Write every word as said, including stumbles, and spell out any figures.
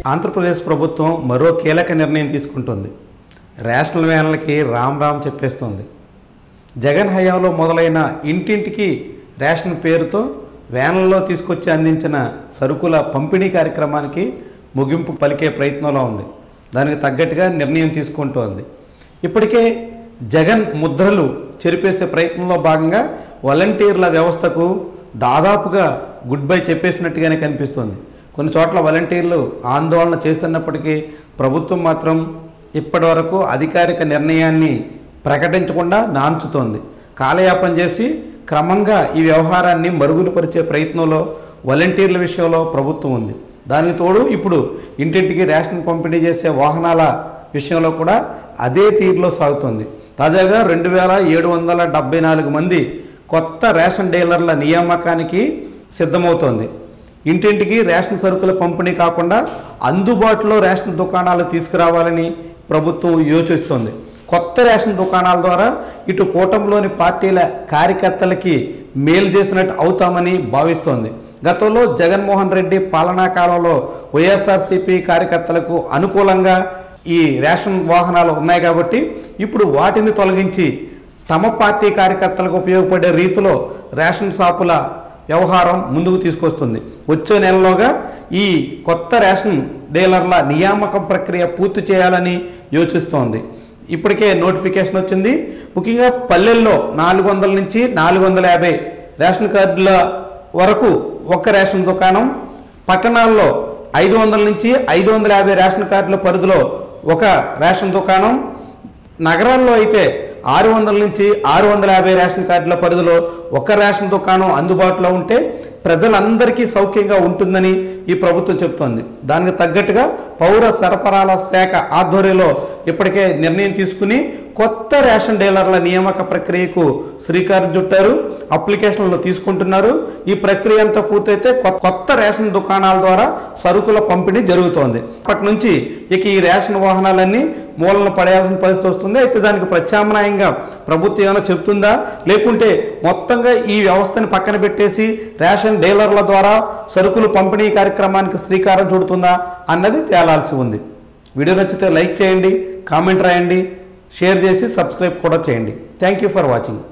ఆంధ్రప్రదేశ్ ప్రభుత్వం మరో కీలక నిర్ణయం తీసుకుంటుంది. రేషనల్ వ్యాన్లకి రామ్ రామ్ చెప్పేస్తుంది. జగన్ హయాంలో మొదలైన ఇంటింటికి రేషన్ పేరుతో వ్యాన్లలో తీసుకొచ్చి అందించిన సరుకుల పంపిణీ కార్యక్రమానికి ముగింపు పలికే ప్రయత్నంలో ఉంది. దానికి తగ్గట్టుగా నిర్ణయం తీసుకుంటోంది. ఇప్పటికే జగన్ ముద్రలు చెరిపేసే ప్రయత్నంలో భాగంగా వాలంటీర్ల వ్యవస్థకు దాదాపుగా గుడ్ బై చెప్పేసినట్టుగానే కనిపిస్తుంది. కొన్ని చోట్ల వాలంటీర్లు ఆందోళన చేస్తున్నప్పటికీ ప్రభుత్వం మాత్రం ఇప్పటి వరకు అధికారిక నిర్ణయాన్ని ప్రకటించకుండా నాంచుతోంది. కాలయాపన చేసి క్రమంగా ఈ వ్యవహారాన్ని మరుగుపరిచే ప్రయత్నంలో వాలంటీర్ల విషయంలో ప్రభుత్వం ఉంది. దానికి తోడు ఇప్పుడు ఇంటింటికి రేషన్ పంపిణీ చేసే వాహనాల విషయంలో కూడా అదే తీరులో సాగుతోంది. తాజాగా రెండు వేల ఏడు వందల డెబ్బై నాలుగు మంది కొత్త రేషన్ డీలర్ల నియామకానికి సిద్ధమవుతోంది. ఇంటింటికి రేషన్ సరుకుల పంపిణీ కాకుండా అందుబాటులో రేషన్ దుకాణాలు తీసుకురావాలని ప్రభుత్వం యోచిస్తోంది. కొత్త రేషన్ దుకాణాల ద్వారా ఇటు కూటమిలోని పార్టీల కార్యకర్తలకి మేలు చేసినట్టు అవుతామని భావిస్తోంది. గతంలో జగన్మోహన్ రెడ్డి పాలనా కాలంలో వైఎస్ఆర్సీపీ కార్యకర్తలకు అనుకూలంగా ఈ రేషన్ వాహనాలు ఉన్నాయి కాబట్టి ఇప్పుడు వాటిని తొలగించి తమ పార్టీ కార్యకర్తలకు ఉపయోగపడే రీతిలో రేషన్ షాపుల వ్యవహారం ముందుకు తీసుకొస్తుంది. వచ్చే నెలలోగా ఈ కొత్త రేషన్ డీలర్ల నియామకం ప్రక్రియ పూర్తి చేయాలని యోచిస్తోంది. ఇప్పటికే నోటిఫికేషన్ వచ్చింది. ముఖ్యంగా పల్లెల్లో నాలుగు వందల నుంచి నాలుగు వందల యాభై రేషన్ కార్డుల వరకు ఒక రేషన్ దుకాణం, పట్టణాల్లో ఐదు వందల నుంచి ఐదు వందల యాభై రేషన్ కార్డుల పరిధిలో ఒక రేషన్ దుకాణం, నగరాల్లో అయితే ఆరు వందల నుంచి ఆరు వందల యాభై రేషన్ కార్డుల పరిధిలో ఒక రేషన్ దుకాణం అందుబాటులో ఉంటే ప్రజలందరికీ సౌఖ్యంగా ఉంటుందని ఈ ప్రభుత్వం చెబుతోంది. దానికి తగ్గట్టుగా పౌర సరఫరాల శాఖ ఆధ్వర్యంలో ఇప్పటికే నిర్ణయం తీసుకుని కొత్త రేషన్ డీలర్ల నియామక ప్రక్రియకు శ్రీకారం చుట్టారు. అప్లికేషన్లు తీసుకుంటున్నారు. ఈ ప్రక్రియ అంతా పూర్తయితే కొత్త రేషన్ దుకాణాల ద్వారా సరుకుల పంపిణీ జరుగుతోంది. అప్పటి నుంచి ఇక ఈ రేషన్ వాహనాలన్నీ మూలన పడేయాల్సిన పరిస్థితి వస్తుంది. అయితే దానికి ప్రత్యామ్నాయంగా ప్రభుత్వం ఏమైనా చెప్తుందా, లేకుంటే మొత్తంగా ఈ వ్యవస్థని పక్కన పెట్టేసి రేషన్ డీలర్ల ద్వారా సరుకులు పంపిణీ కార్యక్రమానికి శ్రీకారం చుడుతుందా అన్నది తేలాల్సి ఉంది. వీడియో నచ్చితే లైక్ చేయండి, కామెంట్ రాయండి, షేర్ చేసి సబ్స్క్రైబ్ కూడా చేయండి. Thank you for watching.